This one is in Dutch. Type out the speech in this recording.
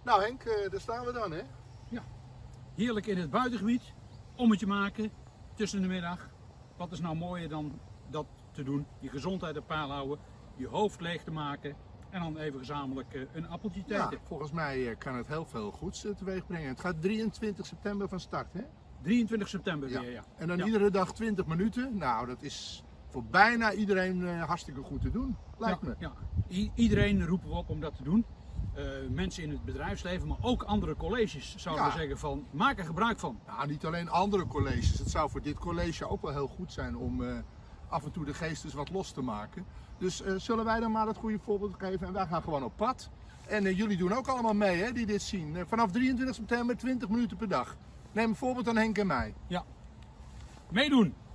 Nou Henk, daar staan we dan hè. Ja, heerlijk in het buitengebied, ommetje maken tussen de middag. Wat is nou mooier dan dat te doen? Je gezondheid op peil houden, je hoofd leeg te maken en dan even gezamenlijk een appeltje te eten. Ja, volgens mij kan het heel veel goeds teweeg brengen. Het gaat 23 september van start hè. 23 september weer, ja. En dan ja. iedere dag 20 minuten. Nou, dat is voor bijna iedereen hartstikke goed te doen, lijkt me. Ja. Iedereen roepen we op om dat te doen. Mensen in het bedrijfsleven, maar ook andere colleges zouden we zeggen van maak er gebruik van. Nou, niet alleen andere colleges. Het zou voor dit college ook wel heel goed zijn om af en toe de geest eens wat los te maken. Dus zullen wij dan maar het goede voorbeeld geven en wij gaan gewoon op pad. En jullie doen ook allemaal mee hè, die dit zien. Vanaf 23 september 20 minuten per dag. Neem een voorbeeld aan Henk en mij. Ja, meedoen!